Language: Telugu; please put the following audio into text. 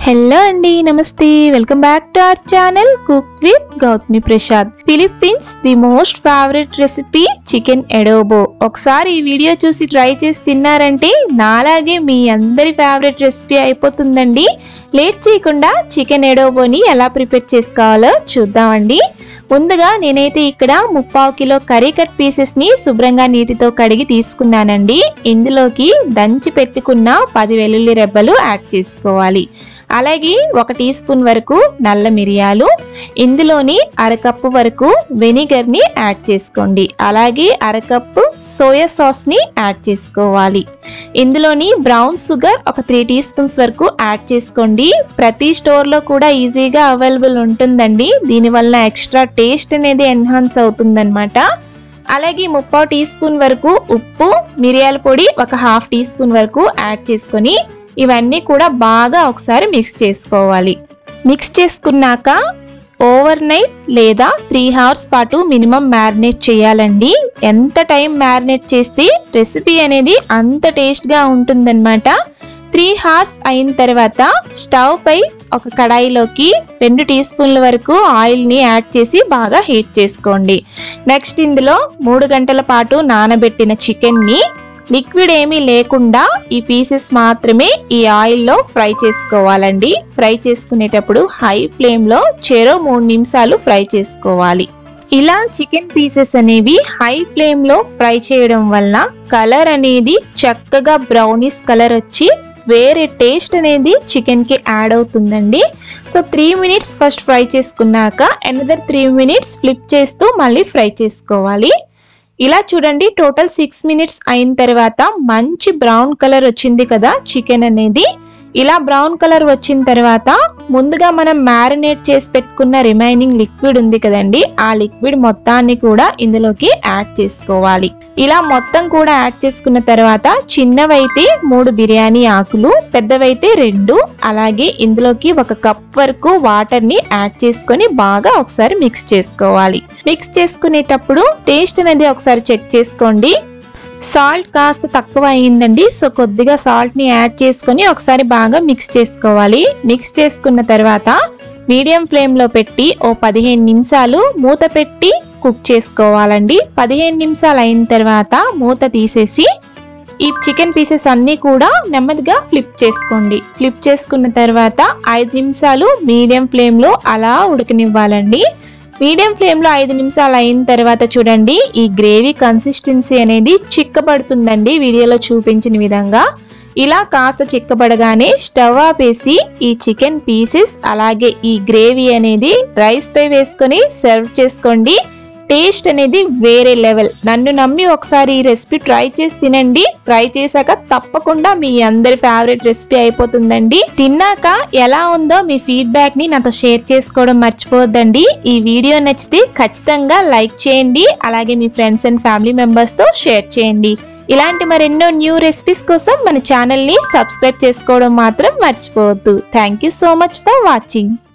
హలో అండి, నమస్తే. Welcome back to our channel cook with Gautamiprasad. Philippines the most favourite recipe chicken adobo. ఒకసారి ఈ వీడియో చూసి ట్రై చేసి తిన్నారంటే నాలాగే మీ అందరి ఫేవరెట్ రెసిపీ అయిపోతుందండి. లేట్ చేయకుండా చికెన్ ఎడోబోని ఎలా ప్రిపేర్ చేసుకోవాలో చూద్దామండి. ముందుగా నేనైతే ఇక్కడ 3/4 కిలో కర్రీ కట్ పీసెస్ ని శుభ్రంగా నీటితో కడిగి తీసుకున్నానండి. ఇందులోకి దంచి పెట్టుకున్న 10 వెల్లుల్లి రెబ్బలు యాడ్ చేసుకోవాలి. అలాగే 1 టీ స్పూన్ వరకు నల్ల మిరియాలు, ఇందులోని అరకప్పు వరకు వెనిగర్ ని యాడ్ చేసుకోండి. అలాగే అరకప్పు సోయా సాస్ ని యాడ్ చేసుకోవాలి. ఇందులోని బ్రౌన్ షుగర్ ఒక 3 టీ స్పూన్స్ వరకు యాడ్ చేసుకోండి. ప్రతి స్టోర్ లో కూడా ఈజీగా అవైలబుల్ ఉంటుందండి. దీనివల్ల ఎక్స్ట్రా టేస్ట్ అనేది ఎన్హాన్స్ అవుతుందన్నమాట. అలాగే 3/4 టీ స్పూన్ వరకు ఉప్పు, మిరియాల పొడి ఒక 1/2 టీ స్పూన్ వరకు యాడ్ చేసుకొని ఇవన్నీ కూడా బాగా ఒకసారి మిక్స్ చేసుకోవాలి. మిక్స్ చేసుకున్నాక ఓవర్ నైట్ లేదా 3 అవర్స్ పాటు మినిమం మ్యారినేట్ చేయాలండి. ఎంత టైం మ్యారినేట్ చేస్తే రెసిపీ అనేది అంత టేస్ట్గా ఉంటుందన్నమాట. 3 అవర్స్ అయిన తర్వాత స్టవ్ పై ఒక కడాయిలోకి 2 టీ స్పూన్ల వరకు ఆయిల్ని యాడ్ చేసి బాగా హీట్ చేసుకోండి. నెక్స్ట్ ఇందులో 3 గంటల పాటు నానబెట్టిన చికెన్ని లిక్విడ్ ఏమీ లేకుండా ఈ పీసెస్ మాత్రమే ఈ ఆయిల్లో ఫ్రై చేసుకోవాలండి. ఫ్రై చేసుకునేటప్పుడు హై ఫ్లేమ్లో 3 నిమిషాలు ఫ్రై చేసుకోవాలి. ఇలా చికెన్ పీసెస్ అనేవి హై ఫ్లేమ్లో ఫ్రై చేయడం వల్ల కలర్ అనేది చక్కగా బ్రౌనిష్ కలర్ వచ్చి వేరే టేస్ట్ అనేది చికెన్కి యాడ్ అవుతుందండి. సో 3 మినిట్స్ ఫస్ట్ ఫ్రై చేసుకున్నాక అనదర్ 3 మినిట్స్ ఫ్లిప్ చేస్తూ మళ్ళీ ఫ్రై చేసుకోవాలి. ఇలా చూడండి, టోటల్ 6 మినిట్స్ అయిన తర్వాత మంచి బ్రౌన్ కలర్ వచ్చింది కదా చికెన్ అనేది. ఇలా బ్రౌన్ కలర్ వచ్చిన తర్వాత ముందుగా మనం మ్యారినేట్ చేసి పెట్టుకున్న రిమైనింగ్ లిక్విడ్ ఉంది కదండి, ఆ లిక్విడ్ మొత్తాన్ని కూడా ఇందులోకి యాడ్ చేసుకోవాలి. ఇలా మొత్తం కూడా యాడ్ చేసుకున్న తర్వాత చిన్నవైతే 3 బిర్యానీ ఆకులు, పెద్దవైతే 2, అలాగే ఇందులోకి 1 కప్ వరకు వాటర్ ని యాడ్ చేసుకొని బాగా ఒకసారి మిక్స్ చేసుకోవాలి. మిక్స్ చేసుకునేటప్పుడు టేస్ట్ అనేది ఒకసారి చెక్ చేసుకోండి. సాల్ట్ కాస్త తక్కువ అయిందండి, సో కొద్దిగా సాల్ట్ ని యాడ్ చేసుకొని ఒకసారి బాగా మిక్స్ చేసుకోవాలి. మిక్స్ చేసుకున్న తర్వాత మీడియం ఫ్లేమ్ లో పెట్టి 15 నిమిషాలు మూత పెట్టి కుక్ చేసుకోవాలండి. 15 నిమిషాలు అయిన తర్వాత మూత తీసేసి ఈ చికెన్ పీసెస్ అన్ని కూడా నెమ్మదిగా ఫ్లిప్ చేసుకోండి. ఫ్లిప్ చేసుకున్న తర్వాత 5 నిమిషాలు మీడియం ఫ్లేమ్ లో అలా ఉడకనివ్వాలండి. మీడియం ఫ్లేమ్ లో 5 నిమిషాలు అయిన తర్వాత చూడండి, ఈ గ్రేవీ కన్సిస్టెన్సీ అనేది చిక్కబడుతుందండి. వీడియోలో చూపించిన విధంగా ఇలా కాస్త చిక్కబడగానే స్టవ్ ఆపేసి ఈ చికెన్ పీసెస్ అలాగే ఈ గ్రేవీ అనేది రైస్ పై వేసుకొని సర్వ్ చేసుకోండి. టేస్ట్ అనేది వేరే లెవెల్. నన్ను నమ్మి ఒకసారి ఈ రెసిపీ ట్రై చేసి తినండి. ట్రై చేశాక తప్పకుండా మీ అందరి ఫేవరెట్ రెసిపీ అయిపోతుందండి. తిన్నాక ఎలా ఉందో మీ ఫీడ్బ్యాక్ ని నాతో షేర్ చేసుకోవడం మర్చిపోవద్దండి. ఈ వీడియో నచ్చితే ఖచ్చితంగా లైక్ చేయండి. అలాగే మీ ఫ్రెండ్స్ అండ్ ఫ్యామిలీ మెంబర్స్ తో షేర్ చేయండి. ఇలాంటి మరెన్నో న్యూ రెసిపీస్ కోసం మన ఛానల్ ని సబ్స్క్రైబ్ చేసుకోవడం మాత్రం మర్చిపోవద్దు. Thank you so much for watching.